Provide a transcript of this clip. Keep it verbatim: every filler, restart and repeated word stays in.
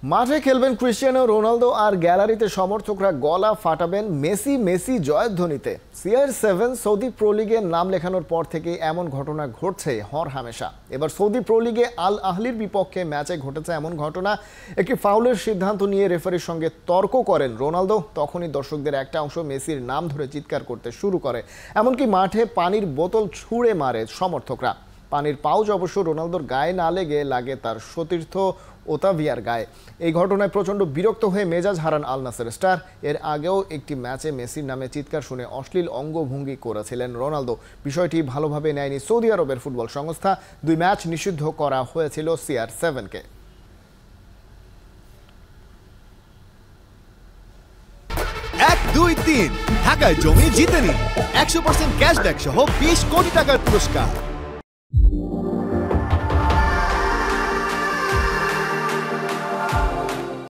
মাঠে খেলবেন Cristiano Ronaldo আর গ্যালারিতে সমর্থকরা গলা ফাটাবেন মেসি মেসি জয়ধ্বনিতে। সিআর সেভেন সৌদি প্রো লিগে নাম লেখানোর পর থেকে এমন ঘটনা ঘটছে হর হামেশা। এবার সৌদি প্রো লিগে আল আহলির বিপক্ষে ম্যাচে ঘটেছে এমন ঘটনা, একটি ফাউলের সিদ্ধান্ত নিয়ে রেফারির সঙ্গে তর্ক করেন রোনালদো। তখনই দর্শকদের একটা অংশ মেসির নাম ধরে চিৎকার করতে শুরু করে, এমনকি মাঠে পানির বোতল ছুঁড়ে মারে সমর্থকরা। পানির পাউচ অবশ্য রোনালদোর গায়ে না লেগে লাগে তার সতীর্থ ওতাভিয়ার গায়ে। এই ঘটনায় প্রচণ্ড বিরক্ত হয়ে মেজাজ হারান আল নাসের স্টার। এর আগেও একটি ম্যাচে মেসির নামে চিৎকার শুনে অশ্লীল অঙ্গভঙ্গি করেছিলেন রোনালদো। বিষয়টি ভালোভাবে নেয়নি সৌদি আরবের ফুটবল সংস্থা। দুই ম্যাচ নিষিদ্ধ করা হয়েছিল সিআর সেভেনকে। এক দুই তিন ঢাকায় জমি জিতে নিন একশো পার্সেন্ট ক্যাশব্যাক সহ বিশ কোটি টাকার পুরস্কার।